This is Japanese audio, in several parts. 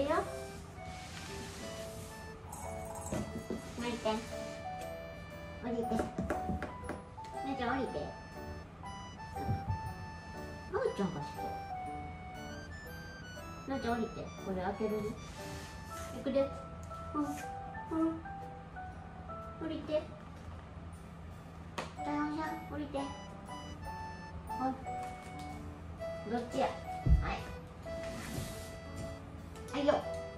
よ。降りて。降りて。姉ちゃん降りて。あーちゃんがして。姉ちゃん降りて。これ開けるね。いくで。うん。うん。降りて。降りて。ほい。どっちや。はい。はいよ。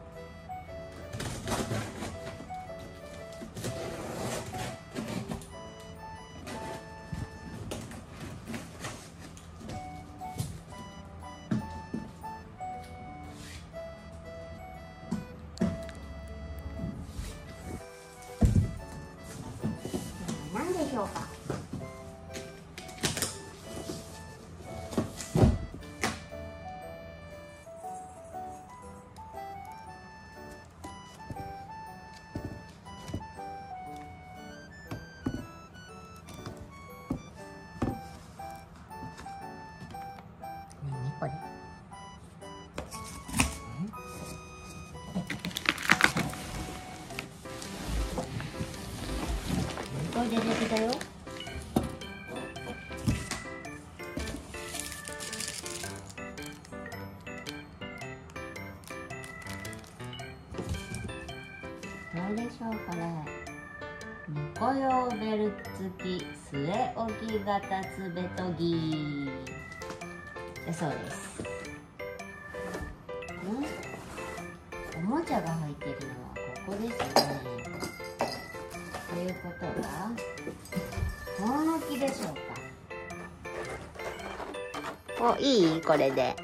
何でしょうか。これこれでできたよ。どうでしょうこれ。猫用ベル付き据え置き型つべとぎだそうです。おもちゃが入っているのはここですね。ということはもの木でしょうか。お、いい？これで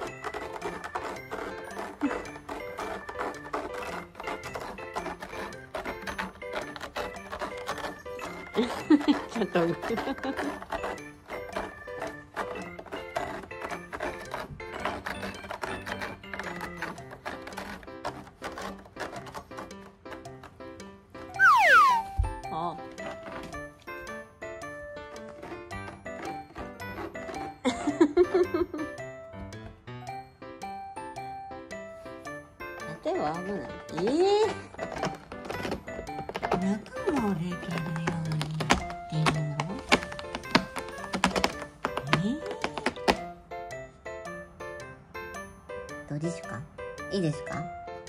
ちょっとあ手は危ない。中もできるようになってるの？どうですか？いいですか？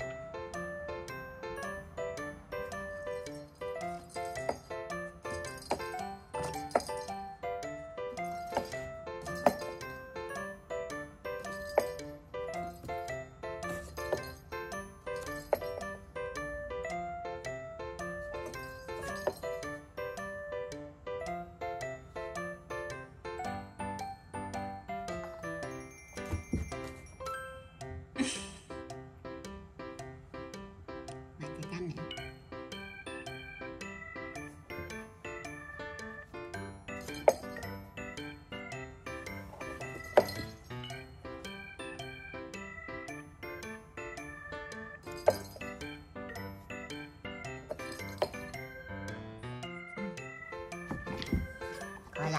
ほら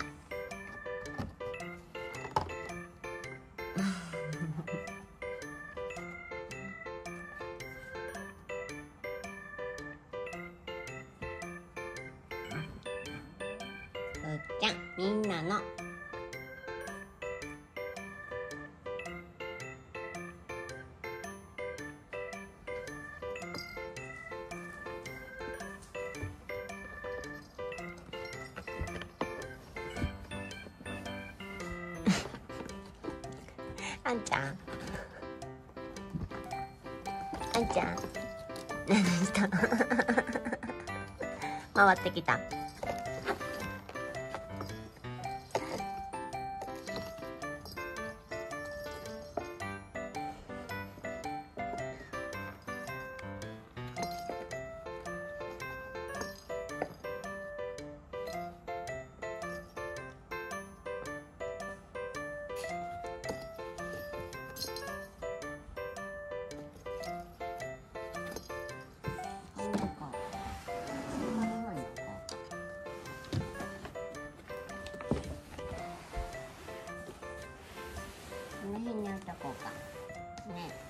ふっちゃん、みんなのあんちゃん、あんちゃん、何した回ってきた。この辺に置いとこうかね。